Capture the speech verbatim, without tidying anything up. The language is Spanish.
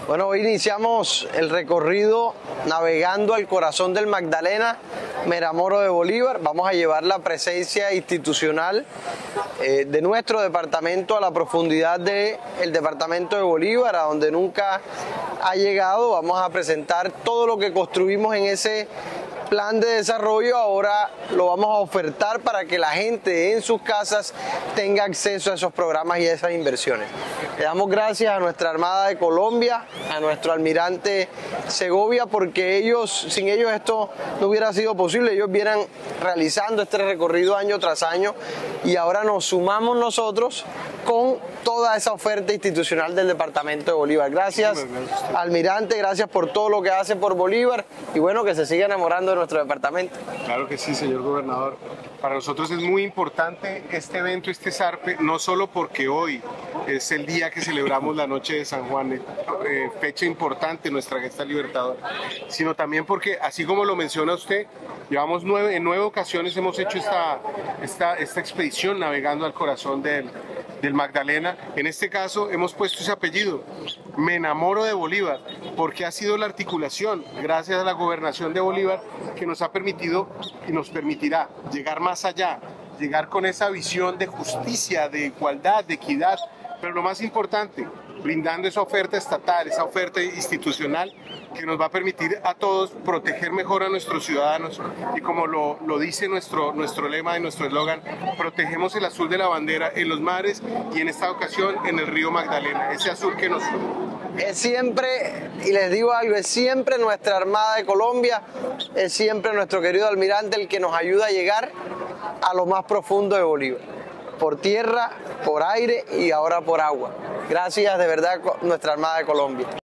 Bueno, hoy iniciamos el recorrido navegando al corazón del Magdalena, Meramoro de Bolívar. Vamos a llevar la presencia institucional eh, de nuestro departamento a la profundidad del departamento de Bolívar, a donde nunca ha llegado. Vamos a presentar todo lo que construimos en ese plan de desarrollo. Ahora lo vamos a ofertar para que la gente en sus casas tenga acceso a esos programas y a esas inversiones. Le damos gracias a nuestra Armada de Colombia, a nuestro almirante Segovia, porque ellos, sin ellos esto no hubiera sido posible. Ellos vienen realizando este recorrido año tras año y ahora nos sumamos nosotros con toda esa oferta institucional del departamento de Bolívar. Gracias, almirante, gracias por todo lo que hace por Bolívar y bueno, que se siga enamorando de nuestro departamento. Claro que sí, señor gobernador. Para nosotros es muy importante este evento, este zarpe, no solo porque hoy es el día que celebramos la noche de San Juan, eh, fecha importante en nuestra gesta libertadora, sino también porque, así como lo menciona usted, llevamos nueve, en nueve ocasiones hemos hecho esta, esta, esta expedición navegando al corazón del, del Magdalena. En este caso hemos puesto ese apellido, Me Enamoro de Bolívar, porque ha sido la articulación, gracias a la gobernación de Bolívar, que nos ha permitido y nos permitirá llegar más allá, llegar con esa visión de justicia, de igualdad, de equidad, pero lo más importante, brindando esa oferta estatal, esa oferta institucional que nos va a permitir a todos proteger mejor a nuestros ciudadanos y como lo, lo dice nuestro, nuestro lema y nuestro eslogan, protegemos el azul de la bandera en los mares y en esta ocasión en el río Magdalena, ese azul que nos... Es siempre, y les digo algo, es siempre nuestra Armada de Colombia, es siempre nuestro querido almirante el que nos ayuda a llegar a lo más profundo de Bolívar, por tierra, por aire y ahora por agua. Gracias de verdad nuestra Armada de Colombia.